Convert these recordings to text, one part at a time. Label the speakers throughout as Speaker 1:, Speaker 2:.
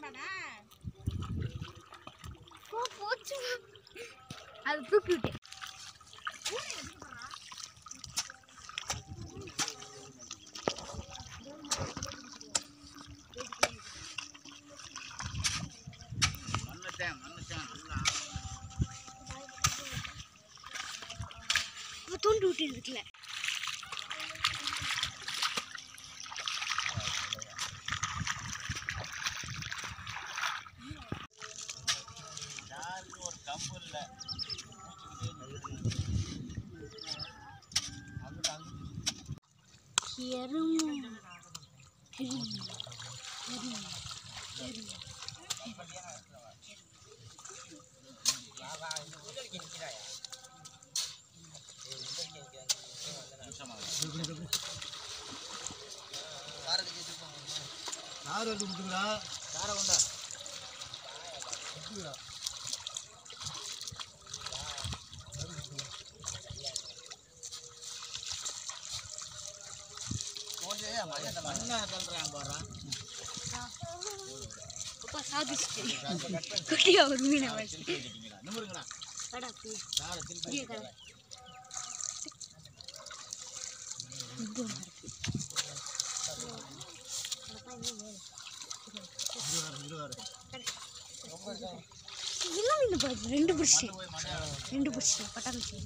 Speaker 1: அது தூக்கி விட்டேன். தூண்டி விட்டு இருக்குல்ல.
Speaker 2: ஒரு கம்பு இல்லை கார் எடுத்து கொடுத்துங்களா? காரை கொண்டா மண்ணை தள்ளுறான் போடுறான்.
Speaker 1: குட்டியா ஒரு மீனை வச்சு
Speaker 2: நிமிருங்களா
Speaker 1: ரெண்டு பிடிச்சி பட்டாளி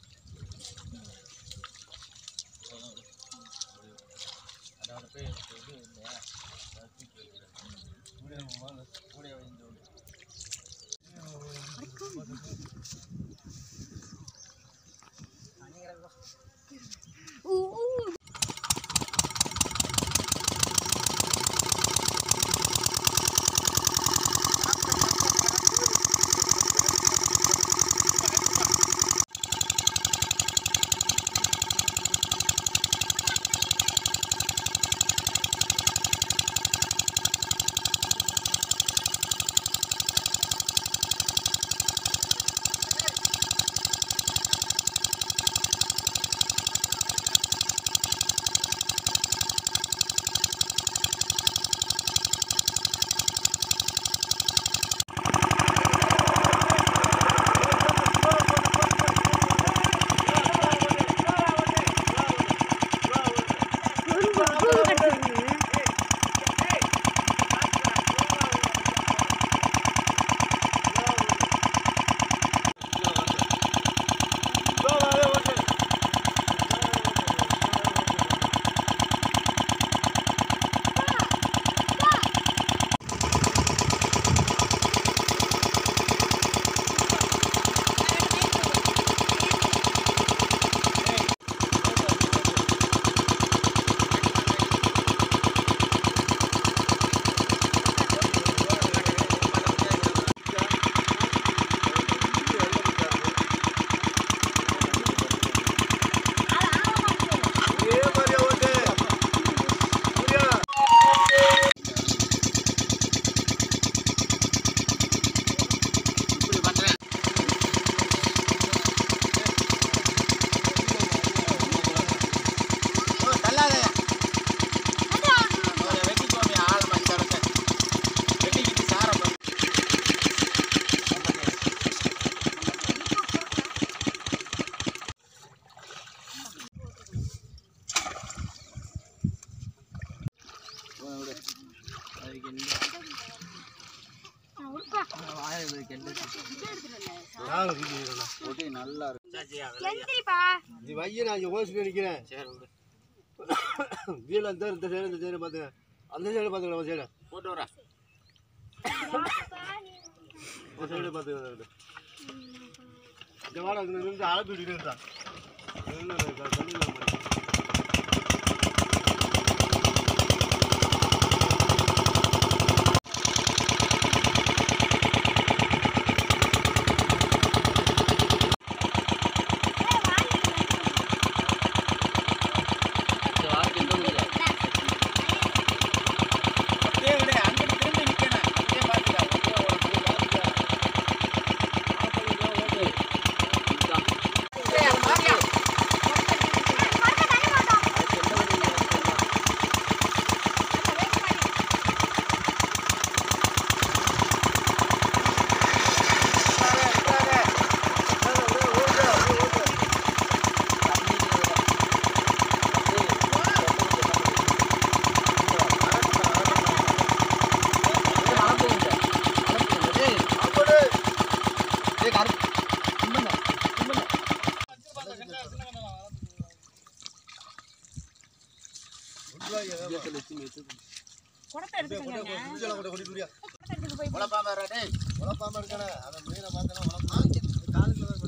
Speaker 1: நல்லா இருக்கு. வைய நான் யோசிச்சு நிற்கிறேன். வீல இந்த சைடு பார்த்துங்க, அந்த சைடு பார்த்துக்கலாம். சைடு போட்டு வரேன், சைடு பார்த்துக்க. இந்த வாரம் இருந்து அழைப்பிட்டு இருந்தான்.
Speaker 2: உழப்பாம டேய்
Speaker 1: உழப்பாம இருக்கானே அதை மீனை பார்த்தனா உழப்பாம காலுக்குள்ள தான்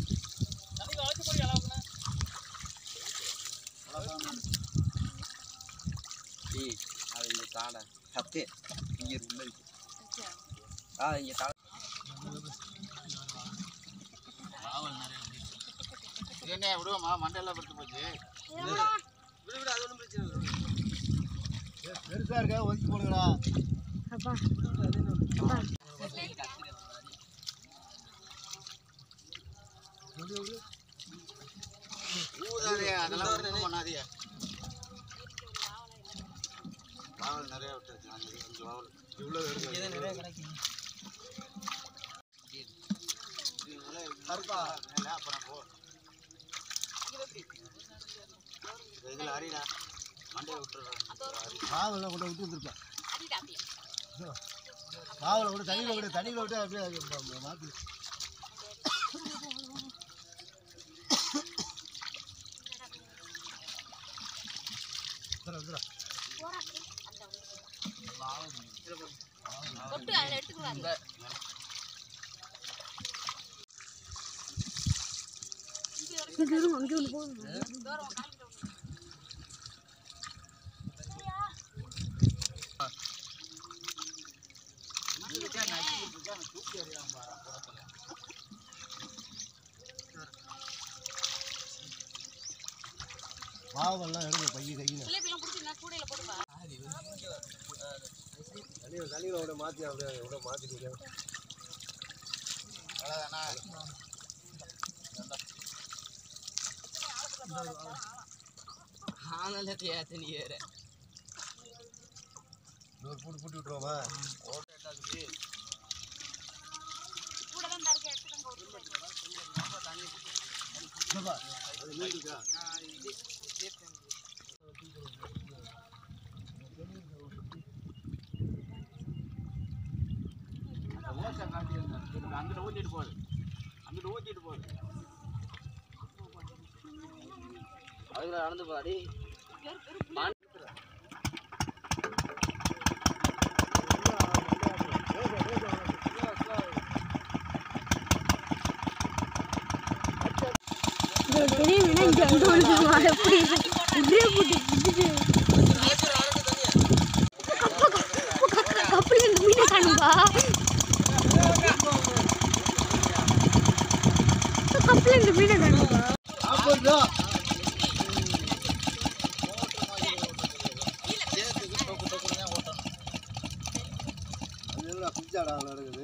Speaker 2: அது இங்க தாட தப்பே இங்க உள்ள இருக்கு இங்க தாட பாவல் நிறைய போயிடுச்சு என்ன விடுவோமா மண்டையெல்லாம் படுத்து போச்சு விடு அது ஒன்றும் பிரச்சனை இல்லை
Speaker 1: பெருசா இருக்கா ஒதுக்கி போடுங்கடா
Speaker 3: அப்பா
Speaker 2: ஊதாதே அதெல்லாம் ஒன்றும் பண்ணாதீங்க வாவல் நிறைய விட்டுருக்கு அஞ்சு வாவல்
Speaker 1: இவ்வளோ
Speaker 2: நிறைய கிடைக்கும் அப்புறம் போ இதில் அரிடா மண்டையை விட்டுருக்காங்க
Speaker 1: மாவெல்லாம் கூட விட்டு வந்துருப்பேன் மாவில் விட்டு தண்ணியில் விட்டு அப்படியே மாற்றி
Speaker 3: அங்கே ஒன்று போகுது
Speaker 1: மாவெல்லாம் எடுங்க பைய கையில் தண்ணியில் விட மாற்றி அப்படியே விட மாற்றிட்டு விட இன்னொரு பூட்டு விட்டுருவோமா
Speaker 2: அங்கிட்ட ஊத்திட்டு போகுது அதுல நடந்து போடி
Speaker 3: பெரிய மீனா இங்கே அங்கே ஒன்று எப்படி இப்படியே போட்டு கப்பல் இந்த மீனை காணும்பா கப்பல் இந்த மீனை காணும்பா
Speaker 1: பிச்சாடா நடக்குது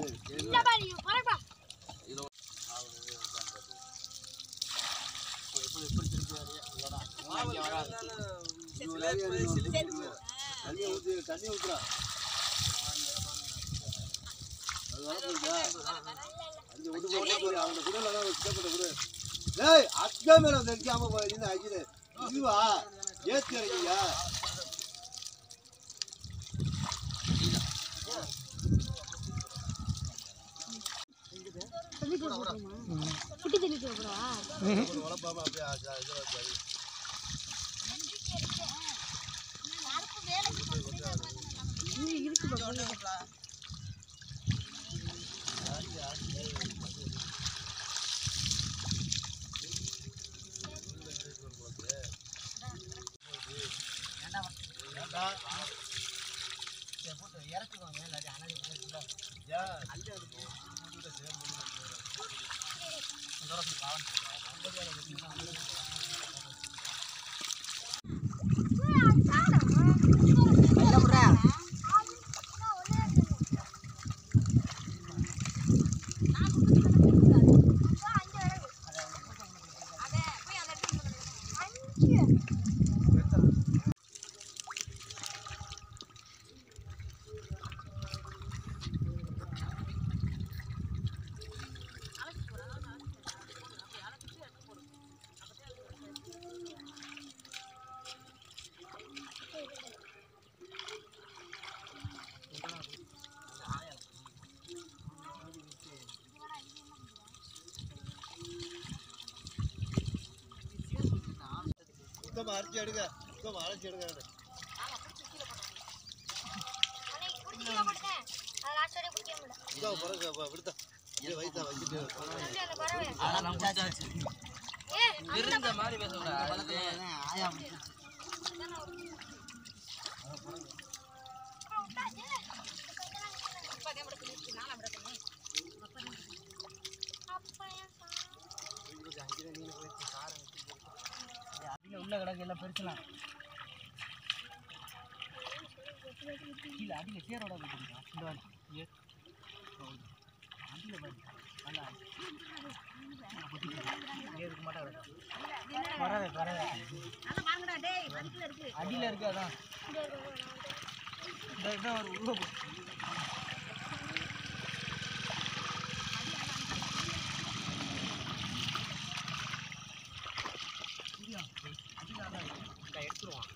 Speaker 1: தண்ணி ஊத்துறா அது வளர்ந்துருக்கா அஞ்சு விட்டு அவங்க குடலாம் சித்தப்பட்ட குடு ஏய் அக்கா மேல நிற்காம இருந்து ஆக்கிடு இதுவா ஏற்றி இறங்கிங்க
Speaker 3: குட்டி தண்ணி போடுவா
Speaker 1: வளர்ப்பாம அப்படியே
Speaker 3: இருக்கு
Speaker 2: இறக்குவாங்க
Speaker 1: அரைச்சி எடுங்க அரைச்சி எடுங்க இதோ பறக்க விடுதா இது வைத்தா வச்சிட்டு
Speaker 4: அதெல்லாம் முடிச்சாச்சு. விருந்த மாதிரி பேசக்கூடாது. ஆயா முடிச்சாச்சு. உள்ள கிடக்கு எல்லாம் பெருசலாம் கீழே அடியில் சேரோட போட்டுருக்கா இந்த வாரம் அடியில் பாரு நல்லா ஏதுக்கு மாட்டாது வராது வராது அடியில் இருக்கு அதான் இந்த ஒரு உள்ள எடுத்துருவான்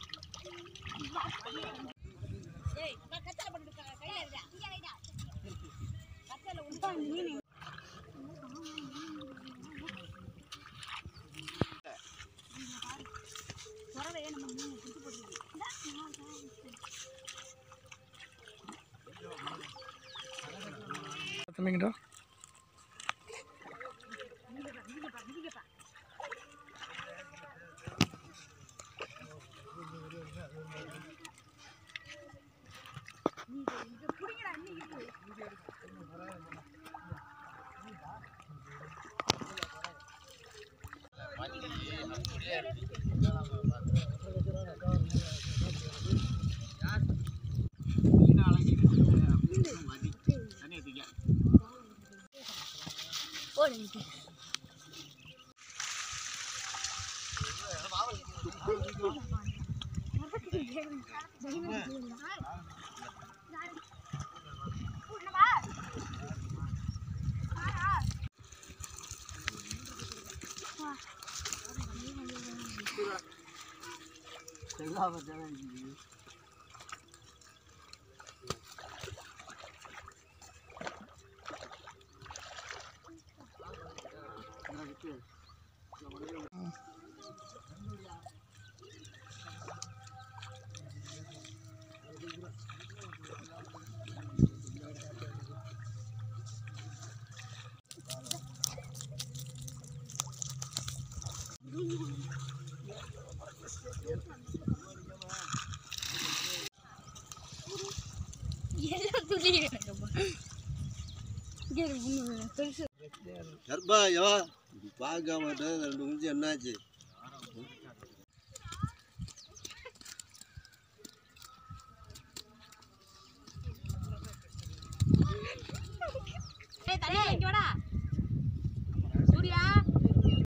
Speaker 1: கர்ப்பா யோ பார்க்க மாட்டேன் 2 நிமிஷம் என்னாச்சு